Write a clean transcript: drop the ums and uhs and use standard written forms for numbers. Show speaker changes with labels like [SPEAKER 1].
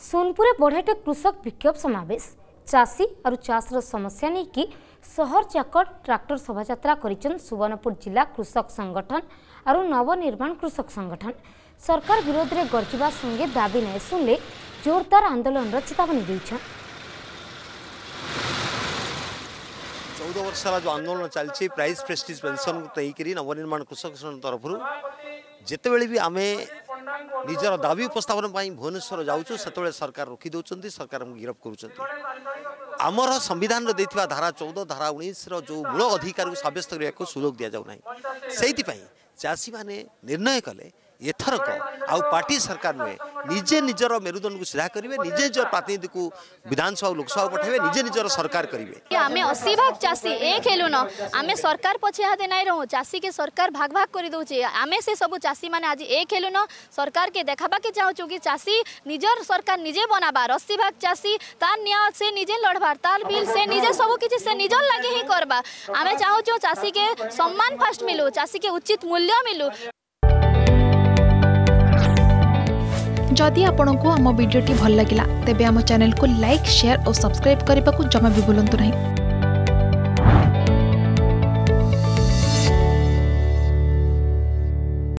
[SPEAKER 1] सोनपुर बढ़ाटे कृषक विक्षोभ समावेश चाषी और चाषर समस्या नहीं कि सहर जाक ट्रैक्टर शोभायात्रा कर सुवर्णपुर जिला कृषक संगठन और नवनिर्माण कृषक संगठन सरकार विरोध में गर्जना संगे दाबी नहीं सुनले जोरदार आंदोलन चेतावनी देछन।
[SPEAKER 2] 14 वर्ष जो आंदोलन चलती प्राइस प्रेस्टिज पेंशन को तैयारी नवनिर्माण कृषक संगठन तरफ जितेबले भी आम निजर दाबी उपस्थापन भुवनेश्वर जाऊँ से सरकार रोकी दौरान सरकार गिरफ करमर संविधान धारा 14 धारा 19 जो मूल अधिकार को सब्यस्त करने को सुजोग दि जाऊना से चाषी मैंने निर्णय कले एथरक आउ पार्टी सरकार नुहे निजे निजर मेरुदंड को सीधा करेंगे निजे निजर प्रतिनिधि को विधानसभा लोकसभा पठेबे निजे निजर सरकार करेंगे।
[SPEAKER 3] आमे 80 भाग चाषी एक हेलु न आमे सरकार पछे हाथे नहीं रहू चाषी के सरकार भाग भाग कर दउचे आमे से सब चाषी माने आज एक हेलु न सरकार के देखाबा के चाहू कि चाषी निजर सरकार निजे बनाबार 80 भाग चाषी तार न्याय से निजे लड़बार तार बिल से निजे सब किछि से निजर लागे ही करबा आमे चाहू चाषी के सम्मान फास्ट मिलू चाषी के उचित मूल्य मिलू।
[SPEAKER 4] जदि आपंक आम भिडी भल लगा तेब आम चैनल को लाइक शेयर और सब्सक्राइब करने को जमा भी भूलु नहीं।